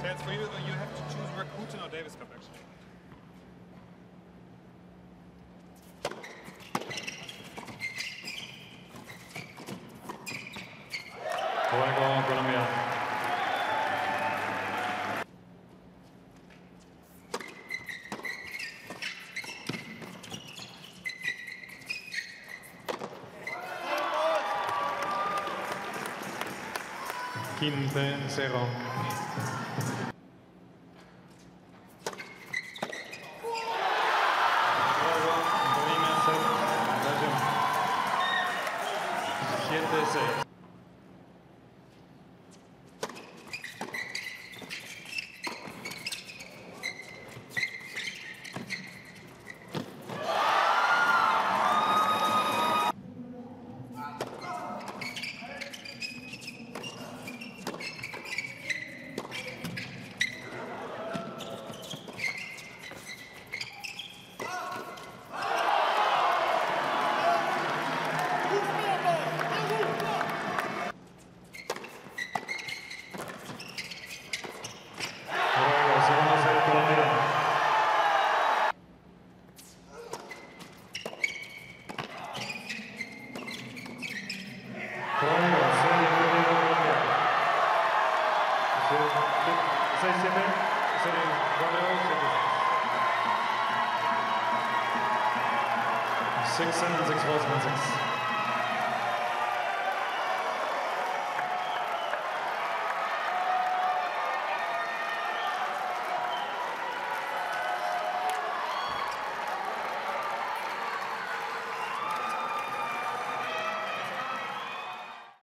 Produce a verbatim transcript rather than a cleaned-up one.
chance for you. You have to choose Rakuten or Davis Cup, actually. Juego Colombia. quince cero. Belgium. siete seis. seis siete, serie cuatro, six seven, six four, seven six.